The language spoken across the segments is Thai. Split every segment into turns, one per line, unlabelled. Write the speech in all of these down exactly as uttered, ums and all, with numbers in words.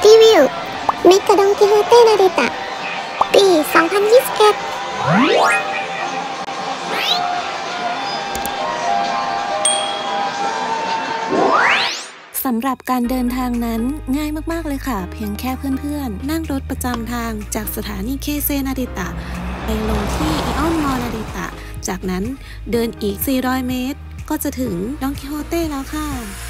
รีวิวเมกะดองกิโฮเต้นาริตะปี สองพันยี่สิบเอ็ด
สำหรับการเดินทางนั้นง่ายมากๆเลยค่ะเพียงแค่เพื่อนๆนั่งรถประจำทางจากสถานีเคเซนาริตะไปลงที่อิออนมอนาริตะจากนั้นเดินอีกสี่ร้อยเมตรก็จะถึงดองกิโฮเต้แล้วค่ะ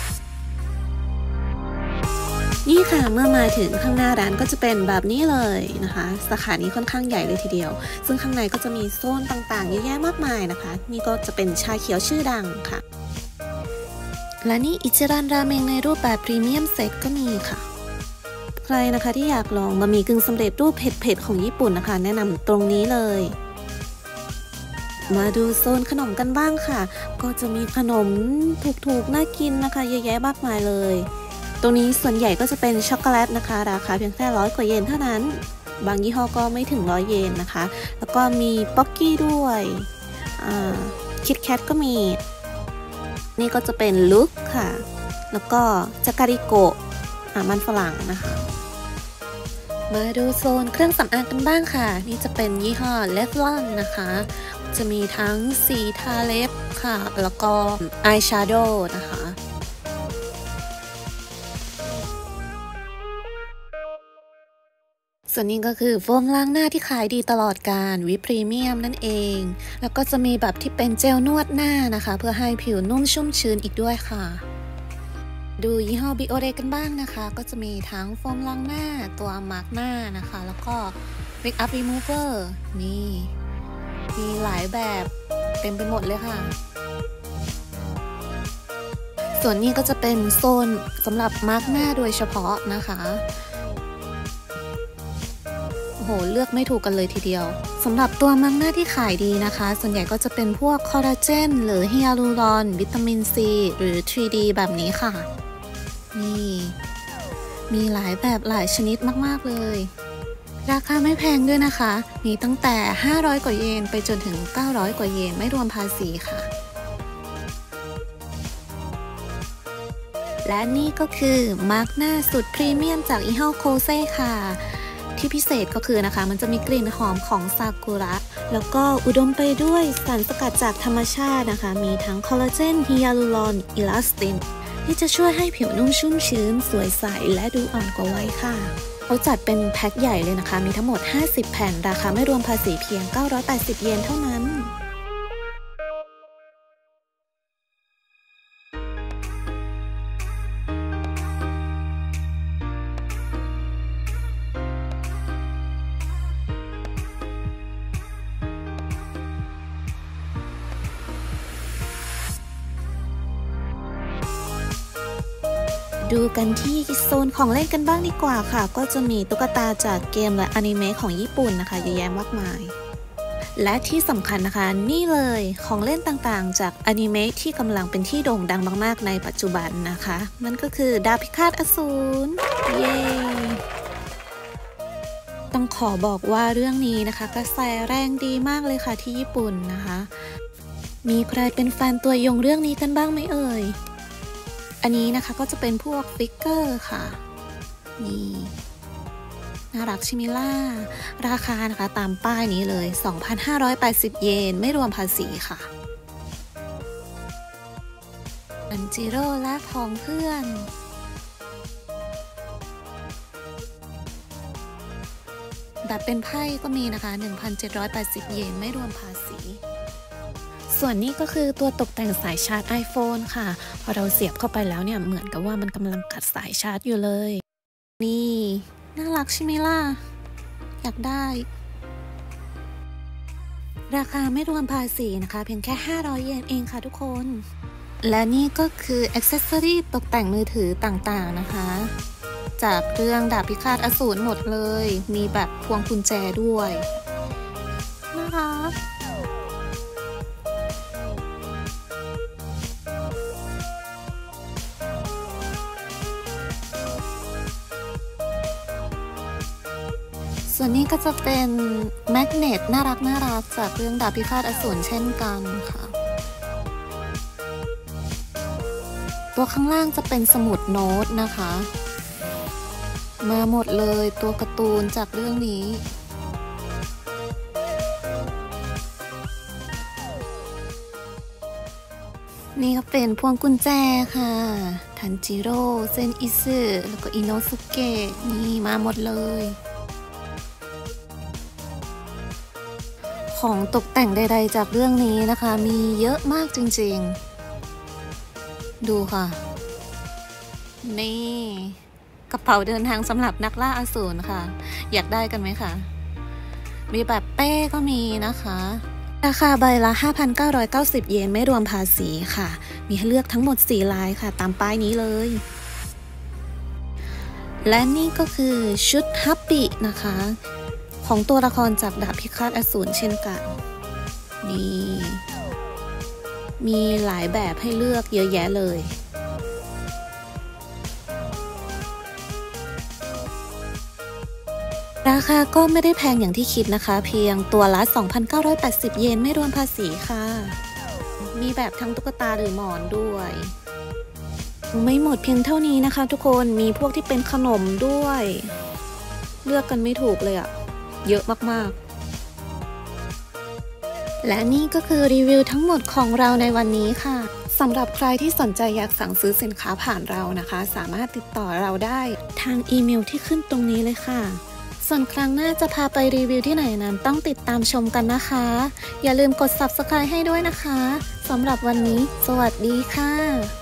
นี่ค่ะเมื่อมาถึงข้างหน้าร้านก็จะเป็นแบบนี้เลยนะคะสาขานี้ค่อนข้างใหญ่เลยทีเดียวซึ่งข้างในก็จะมีโซนต่างๆเยอะแยะมากมายนะคะนี่ก็จะเป็นชาเขียวชื่อดังค่ะและนี่อิจิรันราเมงในรูปแบบพรีเมียมเซตก็มีค่ะใครนะคะที่อยากลองบะหมี่กึ่งสำเร็จรูปเผ็ดๆของญี่ปุ่นนะคะแนะนำตรงนี้เลยมาดูโซนขนมกันบ้างค่ะก็จะมีขนมถูกๆน่ากินนะคะเยอะแยะมากมายเลยตรงนี้ส่วนใหญ่ก็จะเป็นช็อกโกแลตนะคะราคาเพียงแค่ร้อยกว่าเยนเท่านั้นบางยี่ห้อก็ไม่ถึงร้อยเยนนะคะแล้วก็มีป๊อกกี้ด้วยคิดแคทก็มีนี่ก็จะเป็นลุคค่ะแล้วก็จาการิโกะมันฝรั่งนะคะมาดูโซนเครื่องสำอางกันบ้างค่ะนี่จะเป็นยี่ห้อเลฟลอนนะคะจะมีทั้งสีทาเล็บค่ะแล้วก็อายแชโดว์นะคะส่วนนี้ก็คือโฟมล้างหน้าที่ขายดีตลอดการวิพรีเมียมนั่นเองแล้วก็จะมีแบบที่เป็นเจลนวดหน้านะคะเพื่อให้ผิวนุ่มชุ่มชื้นอีกด้วยค่ะดูยี่ห้อบิโอเรกันบ้างนะคะก็จะมีทั้งโฟมล้างหน้าตัวมาร์กหน้านะคะแล้วก็ Wake Up Remover นี่มีหลายแบบเต็มไปหมดเลยค่ะส่วนนี้ก็จะเป็นโซนสำหรับมาร์กหน้าโดยเฉพาะนะคะโอ้โหเลือกไม่ถูกกันเลยทีเดียวสำหรับตัวมาร์กหน้าที่ขายดีนะคะส่วนใหญ่ก็จะเป็นพวกคอลลาเจนหรือฮิอาลูรอนวิตามินซีหรือ ทรี ดี แบบนี้ค่ะนี่มีหลายแบบหลายชนิดมากๆเลยราคาไม่แพงด้วยนะคะมีตั้งแต่ห้าร้อยกว่าเยนไปจนถึงเก้าร้อยกว่าเยนไม่รวมภาษีค่ะและนี่ก็คือมาร์กหน้าสุดพรีเมียมจากยี่ห้อโคเซ่ค่ะที่พิเศษก็คือนะคะมันจะมีกลิ่นหอมของซากุระแล้วก็อุดมไปด้วยสารสกัดจากธรรมชาตินะคะมีทั้งคอลลาเจนฮิยาลูรอนอิลาสตินที่จะช่วยให้ผิวนุ่มชุ่มชื้นสวยใสและดูอ่อนกว่าวัยค่ะเขาจัดเป็นแพ็คใหญ่เลยนะคะมีทั้งหมดห้าสิบแผ่นราคาไม่รวมภาษีเพียงเก้าร้อยแปดสิบเยนเท่านั้นดูกันที่โซนของเล่นกันบ้างดีกว่าค่ะก็จะมีตุ๊กตาจากเกมและอนิเมะของญี่ปุ่นนะคะเยอะแยะมากมายและที่สำคัญนะคะนี่เลยของเล่นต่างๆจากอนิเมะที่กำลังเป็นที่โด่งดังมากๆในปัจจุบันนะคะนั่นก็คือดาบพิฆาตอสูรเย้ต้องขอบอกว่าเรื่องนี้นะคะกระแสแรงดีมากเลยค่ะที่ญี่ปุ่นนะคะมีใครเป็นแฟนตัวยงเรื่องนี้กันบ้างไหมเอ่ยอันนี้นะคะก็จะเป็นพวกฟิกเกอร์ค่ะนี่น่ารักใช่ไหมล่ะราคานะคะตามป้ายนี้เลย สองพันห้าร้อยแปดสิบ เยนไม่รวมภาษีค่ะอันจิโร่และพ้องเพื่อนแบบเป็นไพ่ก็มีนะคะ หนึ่งพันเจ็ดร้อยแปดสิบ เยนไม่รวมภาษีส่วนนี้ก็คือตัวตกแต่งสายชาร์จ iPhone ค่ะพอเราเสียบเข้าไปแล้วเนี่ยเหมือนกับว่ามันกำลังกัดสายชาร์จอยู่เลยนี่น่ารักใช่ไหมล่ะอยากได้ราคาไม่รวมภาษีนะคะเพียงแค่ห้าร้อยเยนเองค่ะทุกคนและนี่ก็คืออ็อกเซสซอรี่ตกแต่งมือถือต่างๆนะคะจากเรื่องดาบพิฆาตอสูรหมดเลยมีแบบพวงกุญแจด้วยน่ารักส่วนนี้ก็จะเป็นแมกเนตน่ารักน่ารักจากเรื่องดาบพิฆาตอสูรเช่นกันค่ะตัวข้างล่างจะเป็นสมุดโน้ตนะคะมาหมดเลยตัวการ์ตูนจากเรื่องนี้นี่ก็เป็นพวงกุญแจค่ะทันจิโร่เซนอิซึแล้วก็อิโนสุเกะนี่มาหมดเลยของตกแต่งใดๆจากเรื่องนี้นะคะมีเยอะมากจริงๆดูค่ะนี่กระเป๋าเดินทางสำหรับนักล่าอสูรค่ะอยากได้กันไหมคะมีแบบเป้ก็มีนะคะราคาใบละ ห้าพันเก้าร้อยเก้าสิบ เยนไม่รวมภาษีค่ะมีให้เลือกทั้งหมดสี่ลายค่ะตามป้ายนี้เลยและนี่ก็คือชุดฮัปปี้นะคะของตัวละครจากดาบพิฆาตอสูรเช่นกันนี่มีหลายแบบให้เลือกเยอะแยะเลยราคาก็ไม่ได้แพงอย่างที่คิดนะคะเพียงตัวละ สองพันเก้าร้อยแปดสิบ เยนไม่รวมภาษีค่ะมีแบบทั้งตุ๊กตาหรือหมอนด้วยไม่หมดเพียงเท่านี้นะคะทุกคนมีพวกที่เป็นขนมด้วยเลือกกันไม่ถูกเลยอะเยอะมากๆและนี่ก็คือรีวิวทั้งหมดของเราในวันนี้ค่ะสำหรับใครที่สนใจอยากสั่งซื้อสินค้าผ่านเรานะคะสามารถติดต่อเราได้ทางอีเมลที่ขึ้นตรงนี้เลยค่ะส่วนครั้งหน้าจะพาไปรีวิวที่ไหนนั้นต้องติดตามชมกันนะคะอย่าลืมกด ซับสไครบ์ ให้ด้วยนะคะสำหรับวันนี้สวัสดีค่ะ